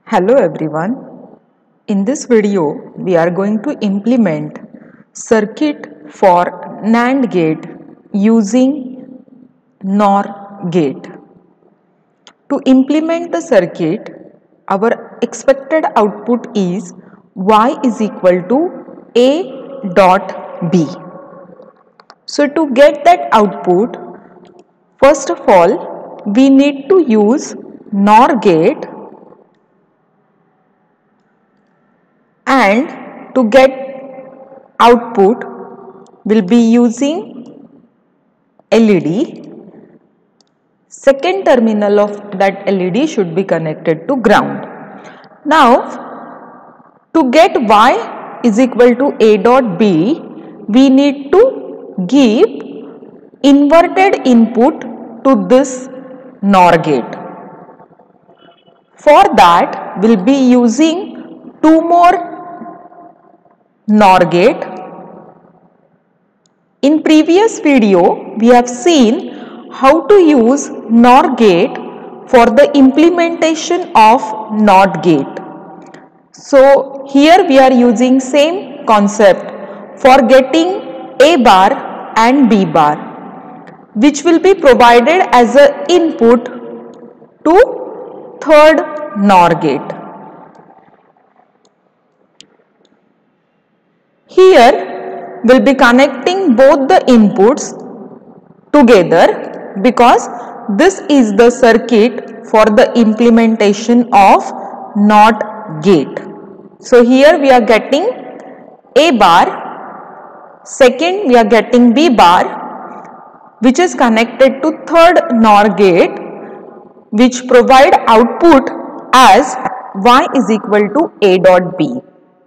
Hello everyone. In this video, we are going to implement circuit for NAND gate using NOR gate. To implement the circuit, our expected output is Y is equal to A dot B. So to get that output, first of all, we need to use NOR gate, and to get output will be using LED. Second terminal of that LED should be connected to ground. Now to get Y is equal to A dot B, we need to give inverted input to this NOR gate. For that, we'll be using two more NOR gate. In previous video, we have seen how to use NOR gate for the implementation of NOT gate. So here we are using same concept for getting A bar and B bar, which will be provided as an input to third NOR gate. Here we'll be connecting both the inputs together because this is the circuit for the implementation of NOT gate. So here we are getting A bar, second we are getting B bar, which is connected to third NOR gate, which provide output as Y is equal to A dot B.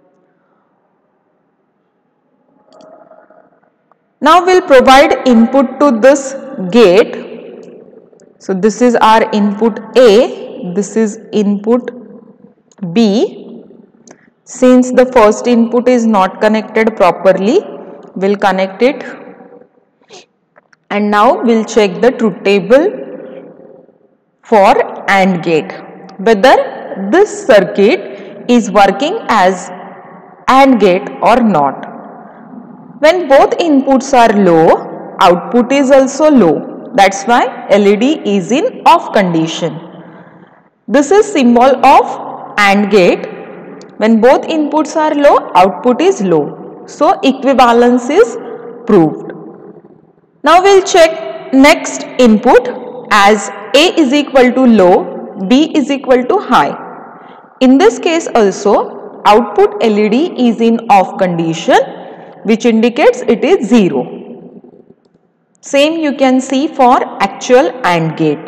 Now we'll provide input to this gate. So this is our input A, this is input B. Since the first input is not connected properly, we'll connect it. And now we'll check the truth table for AND gate, whether this circuit is working as AND gate or not. When both inputs are low, output is also low. That's why LED is in off condition. This is symbol of AND gate. When both inputs are low, output is low. So equivalence is proved. Now we'll check next input as A is equal to low, B is equal to high. In this case also, output LED is in off condition, which indicates it is 0. Same you can see for actual AND gate.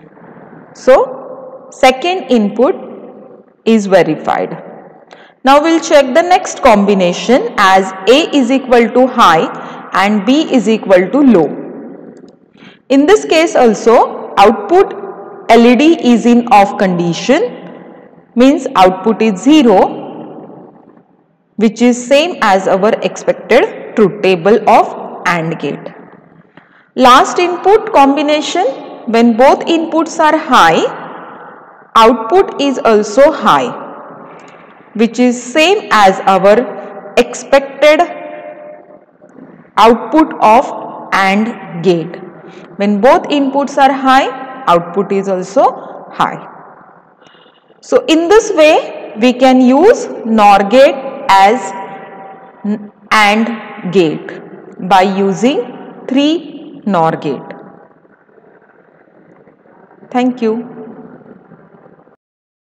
So second input is verified. Now we'll check the next combination as A is equal to high and B is equal to low. In this case also, output LED is in off condition, means output is 0, which is same as our expected truth table of AND gate. Last input combination, when both inputs are high, output is also high, which is same as our expected output of AND gate. When both inputs are high, output is also high. So in this way, we can use NOR gate as AND gate by using 3 NOR gate. Thank you.